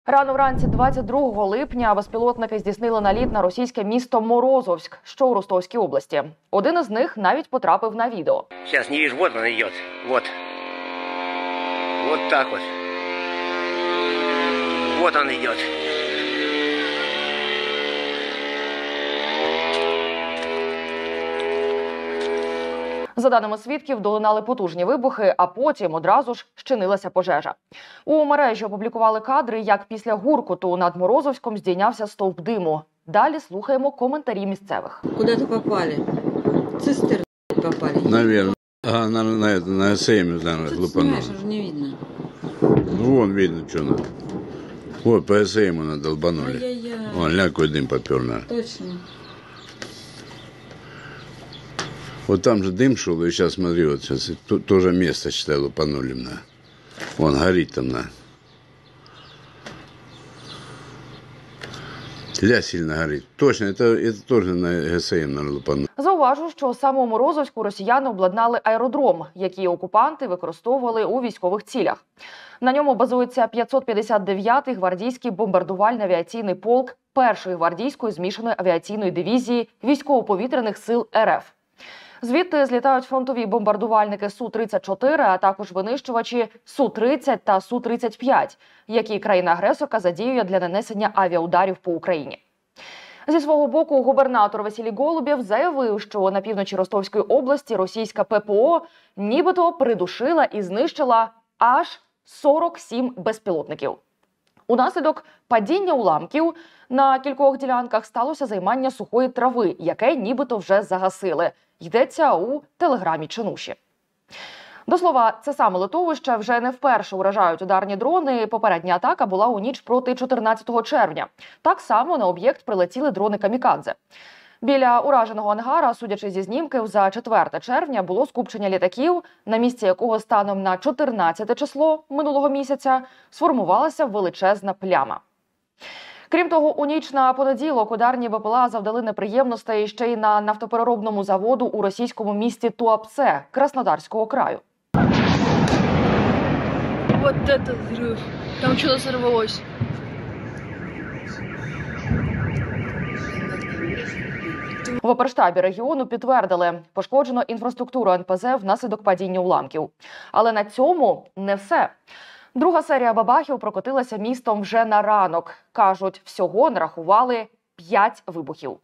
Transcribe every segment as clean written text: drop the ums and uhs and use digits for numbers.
Рано вранці 22 липня безпілотники здійснили наліт на російське місто Морозовськ, що у Ростовській області. Один із них навіть потрапив на відео. Сейчас не вижу, вот он идет. Вот. Вот так вот. Вот он идет. За даними свідків, долинали потужні вибухи, а потім одразу ж щинилася пожежа. У мережі опублікували кадри, як після гуркоту над Морозовськом здійнявся стовп диму. Далі слухаємо коментарі місцевих. Куда-то попали. Цистерны попали. Наверное. А на СМ, наверное, лупануло. Снимаешь, уже не видно. Ну, вон видно, что надо. Вот по СМ надолбанули. Ай-яй-яй. Вон, ля, какой дым попер, на. Точно. Вот там же дым шел, и сейчас смотри, вот сейчас тоже место, считай, лупанули, на. Вон, горит там, на. Ля сильно горит. Точно, это тоже на ГСМ, наверное, лупанули. Зауважу, що саме у Морозовську росіяни обладнали аеродром, який окупанти використовували у військових цілях. На ньому базується 559-й гвардійський бомбардувально-авіаційний полк 1-ї гвардійської змішаної авіаційної дивізії військово-повітряних сил РФ. Звідти злітають фронтові бомбардувальники Су-34, а також винищувачі Су-30 та Су-35, які країна-агресорка задіює для нанесення авіаударів по Україні. Зі свого боку, губернатор Василій Голубєв заявив, що на півночі Ростовської області російська ППО нібито придушила і знищила аж 47 безпілотників. Унаслідок падіння уламків на кількох ділянках сталося займання сухої трави, яке нібито вже загасили. Йдеться у телеграмі Чинуші. До слова, це саме литовище вже не вперше уражають ударні дрони. Попередня атака була у ніч проти 14 червня. Так само на об'єкт прилетіли дрони «Камікадзе». Біля ураженого ангара, судячи зі знімків, за 4 червня було скупчення літаків, на місці якого станом на 14 число минулого місяця сформувалася величезна пляма. Крім того, у ніч на понеділок ударні БПЛА завдали неприємностей ще й на нафтопереробному заводу у російському місті Туапсе Краснодарського краю. Вот этот взрыв. Там что-то сорвалось. В оперштабі регіону підтвердили, пошкоджено інфраструктуру НПЗ внаслідок падіння уламків. Але на цьому не все. Друга серія бабахів прокотилася містом вже на ранок. Кажуть, всього нарахували 5 вибухів.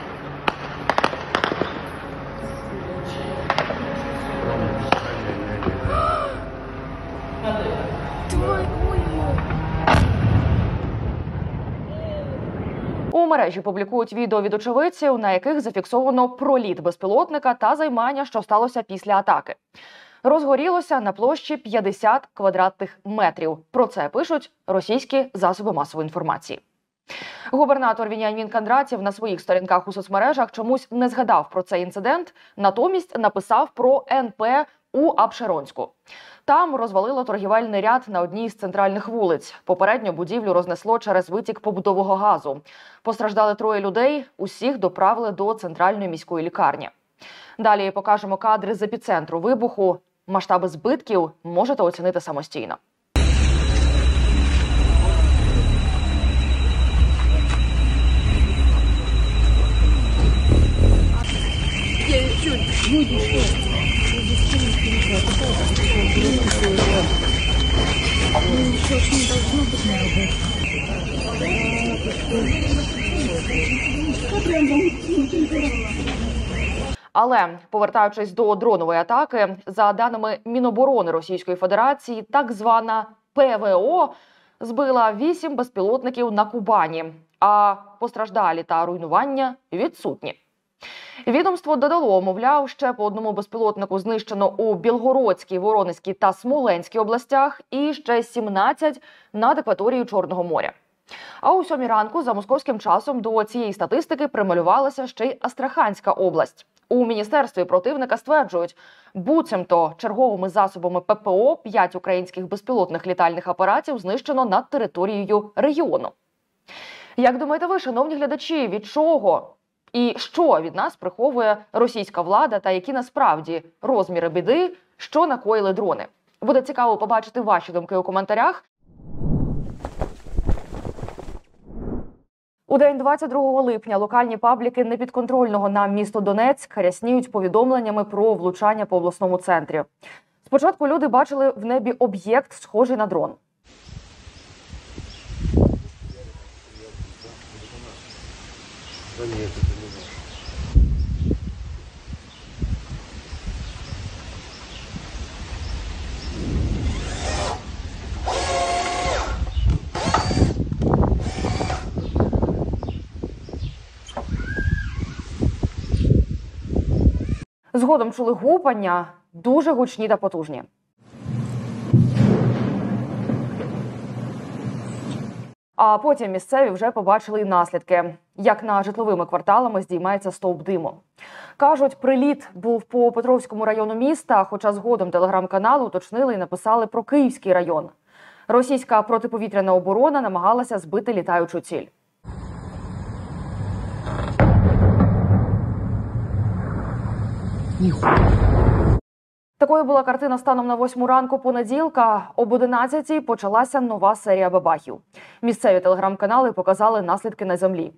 У мережі публікують відео від очевидців, на яких зафіксовано проліт безпілотника та займання, що сталося після атаки. Розгорілося на площі 50 квадратних метрів. Про це пишуть російські засоби масової інформації. Губернатор Веніамін Кондратєв на своїх сторінках у соцмережах чомусь не згадав про цей інцидент, натомість написав про НП у Апшеронську. Там розвалило торгівельний ряд на одній з центральних вулиць. Попередньо будівлю рознесло через витік побутового газу. Постраждали 3 людей, усіх доправили до центральної міської лікарні. Далі покажемо кадри з епіцентру вибуху. Масштаби збитків можете оцінити самостійно. Але, повертаючись до дронової атаки, за даними Міноборони Російської Федерації, так звана ПВО збила 8 безпілотників на Кубані, а постраждалі та руйнування відсутні. Відомство додало, мовляв, ще по одному безпілотнику знищено у Білгородській, Воронезькій та Смоленській областях і ще 17 над акваторією Чорного моря. А о 7 ранку за московським часом до цієї статистики прималювалася ще й Астраханська область. У міністерстві противника стверджують, буцімто черговими засобами ППО 5 українських безпілотних літальних апаратів знищено над територією регіону. Як думаєте ви, шановні глядачі, від чого і що від нас приховує російська влада та які насправді розміри біди, що накоїли дрони? Буде цікаво побачити ваші думки у коментарях. У день 22 липня локальні пабліки непідконтрольного нам місто Донецьк рясніють повідомленнями про влучання по обласному центрі. Спочатку люди бачили в небі об'єкт, схожий на дрон. Згодом чули гупання, дуже гучні та потужні. А потім місцеві вже побачили і наслідки, як на житловими кварталами здіймається стовп диму. Кажуть, приліт був по Петровському району міста, хоча згодом телеграм-каналу уточнили і написали про Київський район. Російська протиповітряна оборона намагалася збити літаючу ціль. Такою була картина станом на 8 ранку понеділка. Об 11-й почалася нова серія бабахів. Місцеві телеграм-канали показали наслідки на землі.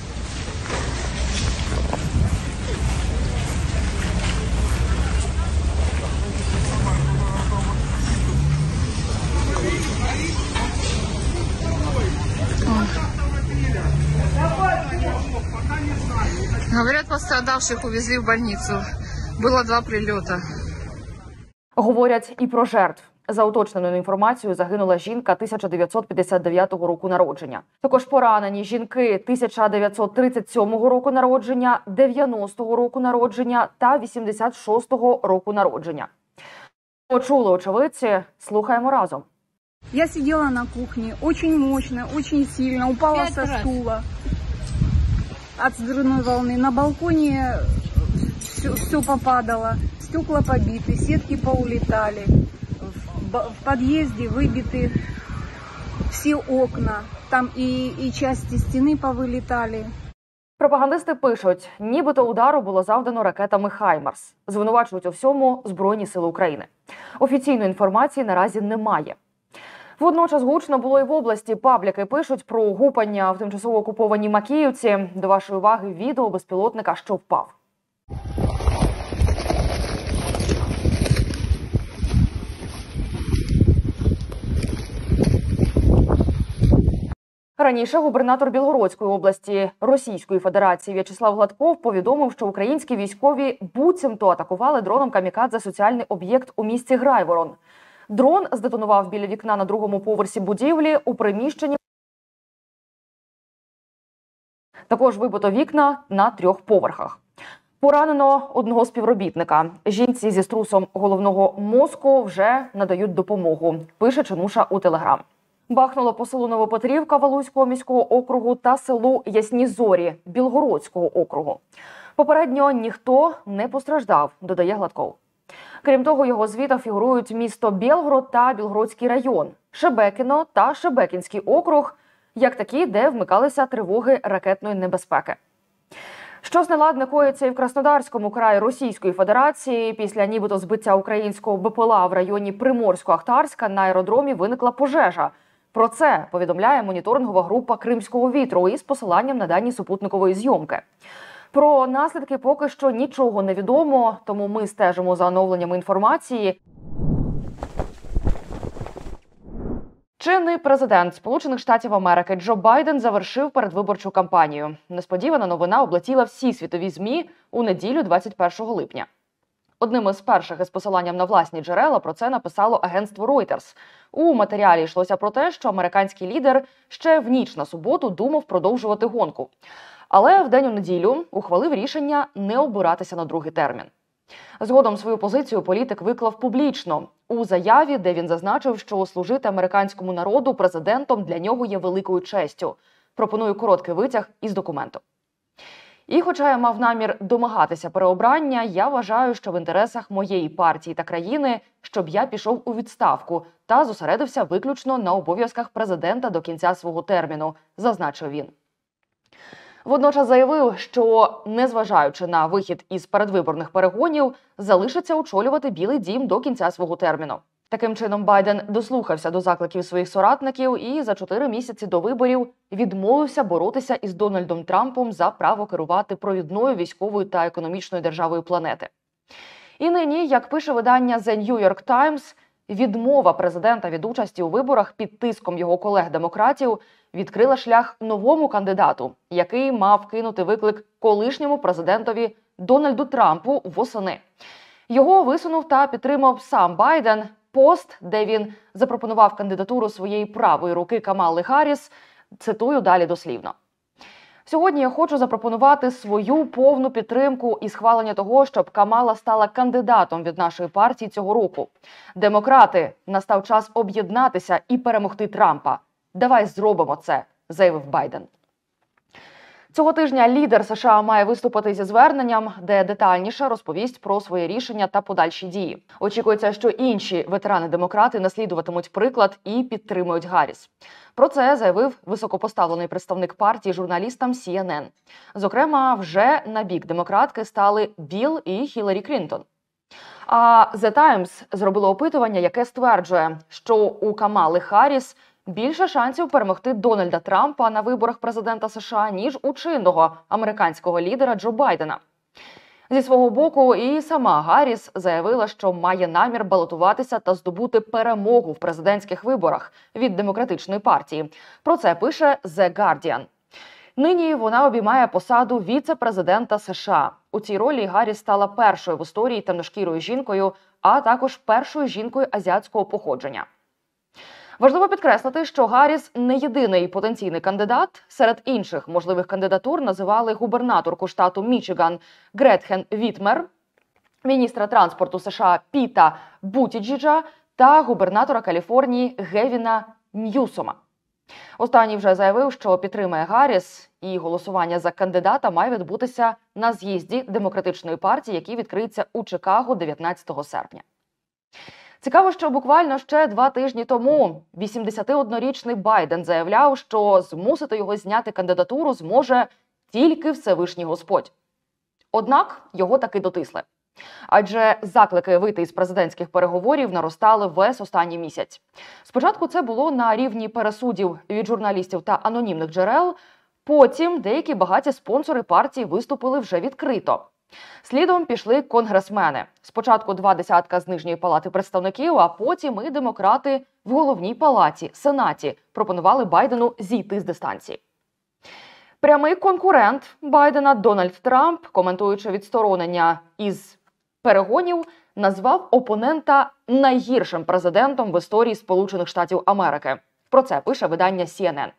Говорят, пострадавших увезли в больницу. Было 2 прилета. Говорять і про жертв. За уточненою інформацією, загинула жінка 1959 року народження. Також поранені жінки 1937 року народження, 90 року народження та 86 року народження. Почули очевидці, слухаємо разом. Я сидела на кухне, очень мощно, очень сильно, упала со стула от взрывной волны. На балконе все попадало, стекла побиты, сетки поулетали, в подъезде выбиты все окна, там и части стены повылетали. Пропагандисти пишуть, нібито удару було завдано ракетами «Хаймарс». Звинувачують у всьому Збройні сили України. Офіційної інформації наразі немає. Водночас гучно було і в області. Пабліки пишуть про гупання в тимчасово окупованій Макіївці. До вашої уваги відео безпілотника, що впав. Раніше губернатор Білгородської області Російської Федерації В'ячеслав Гладков повідомив, що українські військові буцімто атакували дроном камікадзе соціальний об'єкт у місті Грайворон. Дрон здетонував біля вікна на 2-му поверсі будівлі у приміщенні. Також вибито вікна на 3 поверхах. Поранено одного співробітника. Жінці зі струсом головного мозку вже надають допомогу, пише Чинуша у Телеграм. Бахнуло по селу Новопетрівка Валуйського міського округу та селу Ясні Зорі Білгородського округу. Попередньо ніхто не постраждав, додає Гладков. Крім того, його звітах фігурують місто Білгород та Білгородський район, Шебекіно та Шебекінський округ, як такі, де вмикалися тривоги ракетної небезпеки. Щось неладне коїться і в Краснодарському краї Російської Федерації. Після нібито збиття українського БПЛА в районі Приморсько-Ахтарська на аеродромі виникла пожежа. Про це повідомляє моніторингова група «Кримського вітру» із посиланням на дані супутникової зйомки. Про наслідки поки що нічого не відомо, тому ми стежимо за оновленнями інформації. Чинний президент Сполучених Штатів Америки Джо Байден завершив передвиборчу кампанію. Несподівана новина облетіла всі світові ЗМІ у неділю 21 липня. Одним із перших із посиланням на власні джерела про це написало агентство Reuters. У матеріалі йшлося про те, що американський лідер ще в ніч на суботу думав продовжувати гонку. Але в день у неділю ухвалив рішення не обиратися на другий термін. Згодом свою позицію політик виклав публічно у заяві, де він зазначив, що служити американському народу президентом для нього є великою честю. Пропоную короткий витяг із документу. І хоча я мав намір домагатися переобрання, я вважаю, що в інтересах моєї партії та країни, щоб я пішов у відставку та зосередився виключно на обов'язках президента до кінця свого терміну, зазначив він. Водночас заявив, що, незважаючи на вихід із передвиборних перегонів, залишиться очолювати Білий дім до кінця свого терміну. Таким чином, Байден дослухався до закликів своїх соратників і за 4 місяці до виборів відмовився боротися із Дональдом Трампом за право керувати провідною військовою та економічною державою планети. І нині, як пише видання The New York Times, відмова президента від участі у виборах під тиском його колег-демократів відкрила шлях новому кандидату, який мав кинути виклик колишньому президентові Дональду Трампу восени. Його висунув та підтримав сам Байден. Пост, де він запропонував кандидатуру своєї правої руки Камали Харріс, цитую далі дослівно. Сьогодні я хочу запропонувати свою повну підтримку і схвалення того, щоб Камала стала кандидатом від нашої партії цього року. Демократи, настав час об'єднатися і перемогти Трампа. Давай зробимо це, заявив Байден. Цього тижня лідер США має виступити зі зверненням, де детальніше розповість про своє рішення та подальші дії. Очікується, що інші ветерани-демократи наслідуватимуть приклад і підтримують Гарріс. Про це заявив високопоставлений представник партії журналістам CNN. Зокрема, вже на бік демократки стали Білл і Хіларі Клінтон. А The Times зробило опитування, яке стверджує, що у Камали Харріс більше шансів перемогти Дональда Трампа на виборах президента США, ніж у чинного американського лідера Джо Байдена. Зі свого боку, і сама Гарріс заявила, що має намір балотуватися та здобути перемогу в президентських виборах від демократичної партії. Про це пише The Guardian. Нині вона обіймає посаду віце-президента США. У цій ролі Гарріс стала першою в історії темношкірою жінкою, а також першою жінкою азіатського походження. Важливо підкреслити, що Гарріс не єдиний потенційний кандидат. Серед інших можливих кандидатур називали губернаторку штату Мічиган Гретхен Вітмер, міністра транспорту США Піта Бутіджіджа та губернатора Каліфорнії Гевіна Ньюсома. Останній вже заявив, що підтримує Гарріс, і голосування за кандидата має відбутися на з'їзді Демократичної партії, який відкриється у Чикаго 19 серпня. Цікаво, що буквально ще 2 тижні тому 81-річний Байден заявляв, що змусити його зняти кандидатуру зможе тільки Всевишній Господь. Однак його таки дотисли. Адже заклики вийти із президентських переговорів наростали весь останній місяць. Спочатку це було на рівні пересудів від журналістів та анонімних джерел, потім деякі багаті спонсори партії виступили вже відкрито. Слідом пішли конгресмени. Спочатку 2 десятка з Нижньої палати представників, а потім і демократи в головній палаті, Сенаті, пропонували Байдену зійти з дистанції. Прямий конкурент Байдена Дональд Трамп, коментуючи відсторонення із перегонів, назвав опонента найгіршим президентом в історії Сполучених Штатів Америки. Про це пише видання CNN.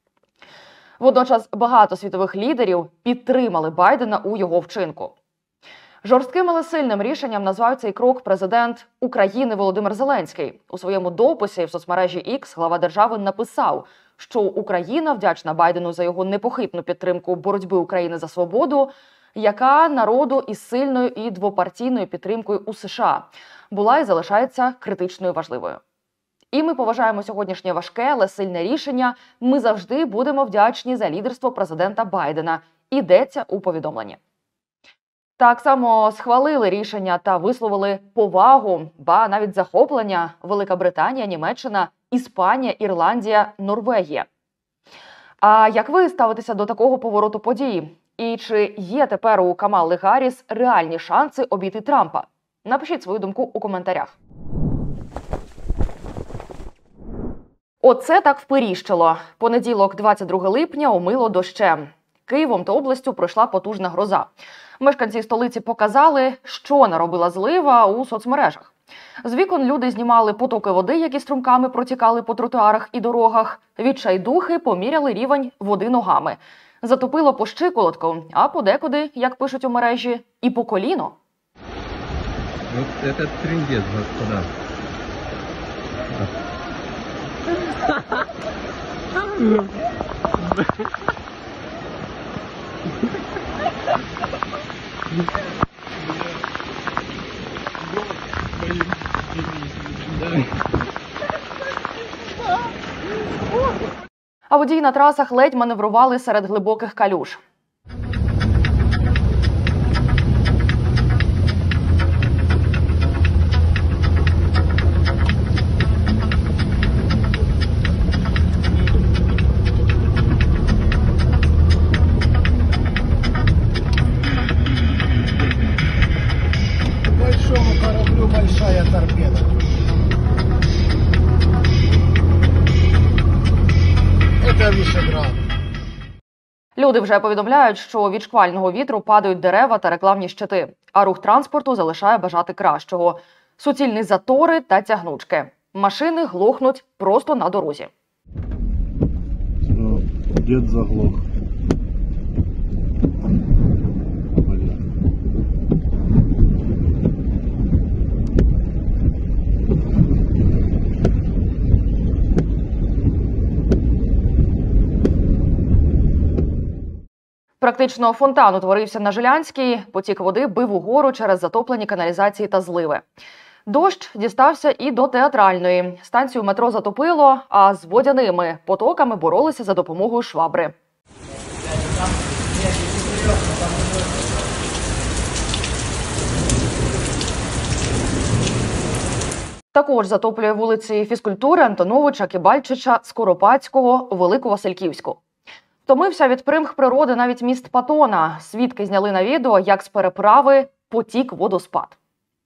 Водночас багато світових лідерів підтримали Байдена у його вчинку. Жорстким, але сильним рішенням назвав цей крок президент України Володимир Зеленський. У своєму дописі в соцмережі X глава держави написав, що Україна вдячна Байдену за його непохитну підтримку боротьби України за свободу, яка народу із сильною і двопартійною підтримкою у США була і залишається критичною важливою. І ми поважаємо сьогоднішнє важке, але сильне рішення. Ми завжди будемо вдячні за лідерство президента Байдена. Йдеться у повідомленні. Так само схвалили рішення та висловили повагу, ба навіть захоплення Велика Британія, Німеччина, Іспанія, Ірландія, Норвегія. А як ви ставитеся до такого повороту подій? І чи є тепер у Камали Гарріс реальні шанси обійти Трампа? Напишіть свою думку у коментарях. Оце так вперіщило. Понеділок, 22 липня, омило дощем. Києвом та областю пройшла потужна гроза. Мешканці столиці показали, що наробила злива у соцмережах. З вікон люди знімали потоки води, які струмками протікали по тротуарах і дорогах. Відчайдухи поміряли рівень води ногами. Затопило по щиколотку, а подекуди, як пишуть у мережі, і по коліно. Вот это трындец, господа. А водії на трасах ледь маневрували серед глибоких калюж. таке Вішеград. Люди вже повідомляють, що від шквального вітру падають дерева та рекламні щити, а рух транспорту залишає бажати кращого. Суцільні затори та тягнучки. Машини глохнуть просто на дорозі. Дід заглох. Практично фонтан утворився на Жилянській, потік води бив угору через затоплені каналізації та зливи. Дощ дістався і до Театральної. Станцію метро затопило, а з водяними потоками боролися за допомогою швабри. Також затоплює вулиці Фізкультури, Антоновича, Кибальчича, Скоропадського, Великовасильківську. Втомився від примх природи навіть міст Патона. Свідки зняли на відео, як з переправи потік водоспад.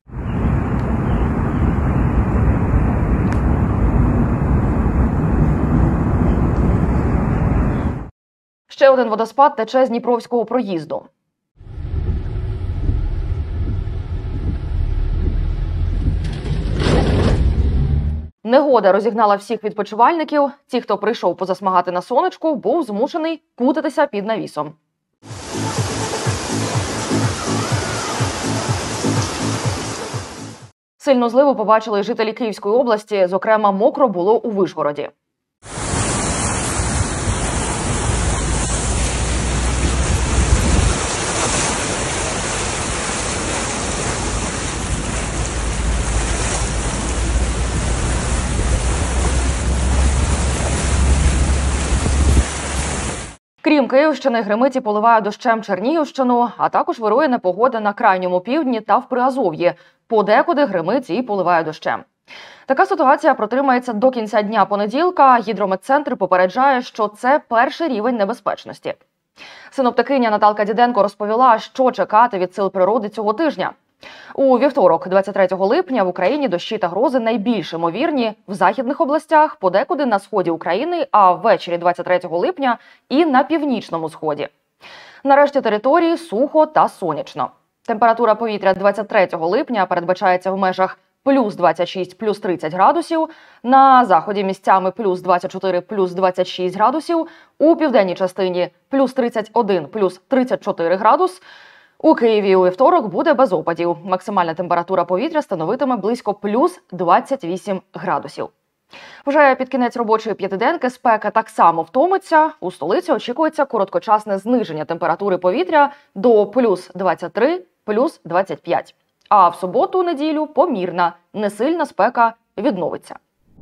Ще один водоспад тече з Дніпровського проїзду. Негода розігнала всіх відпочивальників. Ті, хто прийшов позасмагати на сонечку, був змушений кутатися під навісом. Сильну зливу побачили жителі Київської області, зокрема, мокро було у Вишгороді. Крім Київщини, гримить і поливає дощем Чернігівщину, а також вирує непогода на крайньому півдні та в Приазов'ї. Подекуди гримить і поливає дощем. Така ситуація протримається до кінця дня понеділка. Гідрометцентр попереджає, що це перший рівень небезпечності. Синоптикиня Наталка Діденко розповіла, що чекати від сил природи цього тижня. У вівторок, 23 липня, в Україні дощі та грози найбільш ймовірні в західних областях, подекуди на сході України, а ввечері 23 липня і на північному сході. На решті території сухо та сонячно. Температура повітря 23 липня передбачається в межах плюс 26, плюс 30 градусів, на заході місцями плюс 24, плюс 26 градусів, у південній частині плюс 31, плюс 34 градус. У Києві у вівторок буде без опадів. Максимальна температура повітря становитиме близько плюс 28 градусів. Вже під кінець робочої п'ятиденки спека так само втомиться. У столиці очікується короткочасне зниження температури повітря до плюс 23, плюс 25. А в суботу-неділю помірна, несильна спека відновиться.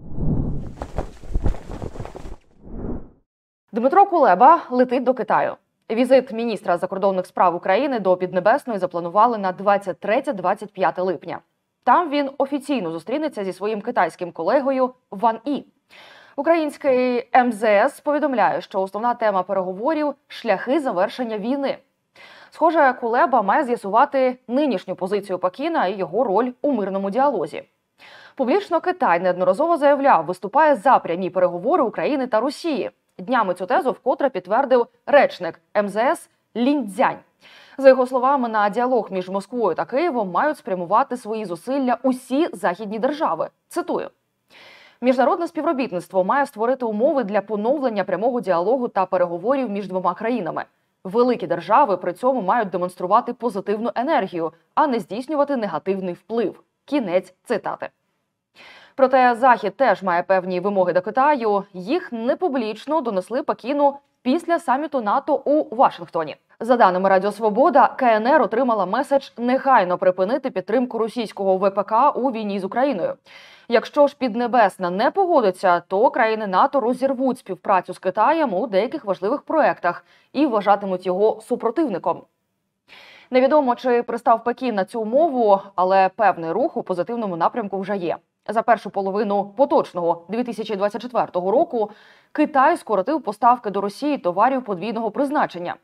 Дмитро Кулеба летить до Китаю. Візит міністра закордонних справ України до Піднебесної запланували на 23-25 липня. Там він офіційно зустрінеться зі своїм китайським колегою Ван І. Український МЗС повідомляє, що основна тема переговорів – шляхи завершення війни. Схоже, Кулеба має з'ясувати нинішню позицію Пекіна і його роль у мирному діалозі. Публічно Китай неодноразово заявляв, виступає за прямі переговори України та Росії. Днями цю тезу вкотре підтвердив речник МЗС Лінь Цзянь. За його словами, на діалог між Москвою та Києвом мають спрямувати свої зусилля усі західні держави. Цитую. Міжнародне співробітництво має створити умови для поновлення прямого діалогу та переговорів між двома країнами. Великі держави при цьому мають демонструвати позитивну енергію, а не здійснювати негативний вплив. Кінець цитати. Проте Захід теж має певні вимоги до Китаю. Їх непублічно донесли Пекіну після саміту НАТО у Вашингтоні. За даними Радіо Свобода, КНР отримала меседж негайно припинити підтримку російського ВПК у війні з Україною. Якщо ж Піднебесна не погодиться, то країни НАТО розірвуть співпрацю з Китаєм у деяких важливих проєктах і вважатимуть його супротивником. Невідомо, чи пристав Пекін на цю умову, але певний рух у позитивному напрямку вже є. За першу половину поточного 2024 року Китай скоротив поставки до Росії товарів подвійного призначення.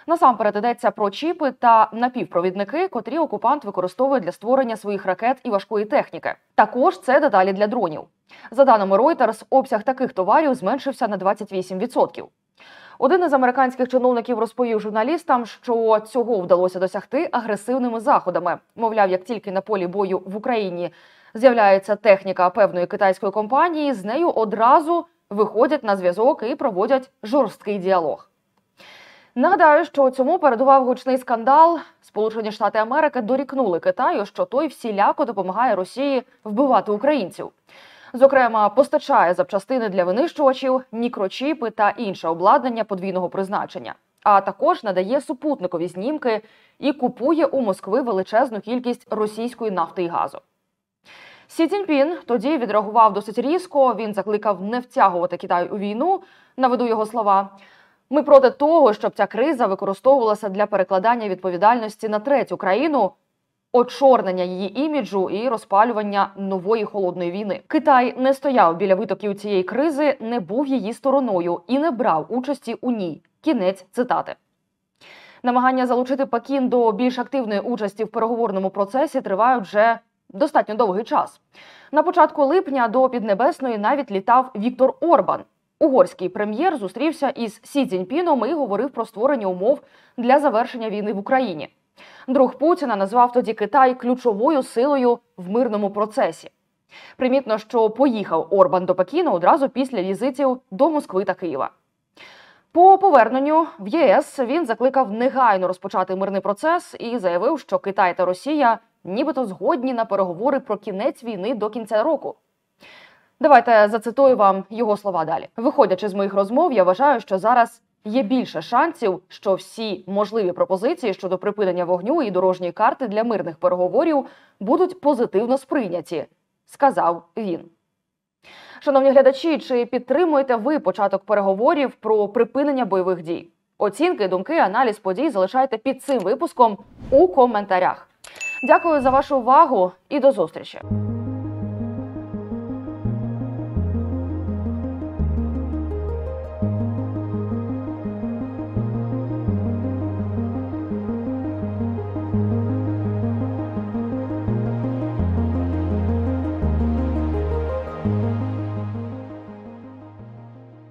Насамперед йдеться про чіпи та напівпровідники, котрі окупант використовує для створення своїх ракет і важкої техніки. Також це деталі для дронів. За даними Reuters, обсяг таких товарів зменшився на 28%. Один із американських чиновників розповів журналістам, що цього вдалося досягти агресивними заходами. Мовляв, як тільки на полі бою в Україні з'являється техніка певної китайської компанії, з нею одразу виходять на зв'язок і проводять жорсткий діалог. Нагадаю, що цьому передував гучний скандал. Сполучені Штати Америки дорікнули Китаю, що той всіляко допомагає Росії вбивати українців. Зокрема, постачає запчастини для винищувачів, мікрочіпи та інше обладнання подвійного призначення. А також надає супутникові знімки і купує у Москви величезну кількість російської нафти і газу. Сі Цзіньпін тоді відреагував досить різко, він закликав не втягувати Китай у війну, наведу його слова. Ми проти того, щоб ця криза використовувалася для перекладання відповідальності на третю країну, очорнення її іміджу і розпалювання нової холодної війни. Китай не стояв біля витоків цієї кризи, не був її стороною і не брав участі у ній. Кінець цитати. Намагання залучити Пекін до більш активної участі в переговорному процесі тривають вже достатньо довгий час. На початку липня до Піднебесної навіть літав Віктор Орбан. Угорський прем'єр зустрівся із Сі Цзіньпіном і говорив про створення умов для завершення війни в Україні. Друг Путіна назвав тоді Китай ключовою силою в мирному процесі. Примітно, що поїхав Орбан до Пекіна одразу після візитів до Москви та Києва. По поверненню в ЄС він закликав негайно розпочати мирний процес і заявив, що Китай та Росія нібито згодні на переговори про кінець війни до кінця року. Давайте зацитую вам його слова далі. Виходячи з моїх розмов, я вважаю, що зараз є більше шансів, що всі можливі пропозиції щодо припинення вогню і дорожньої карти для мирних переговорів будуть позитивно сприйняті, сказав він. Шановні глядачі, чи підтримуєте ви початок переговорів про припинення бойових дій? Оцінки, думки, аналіз подій залишайте під цим випуском у коментарях. Дякую за вашу увагу і до зустрічі!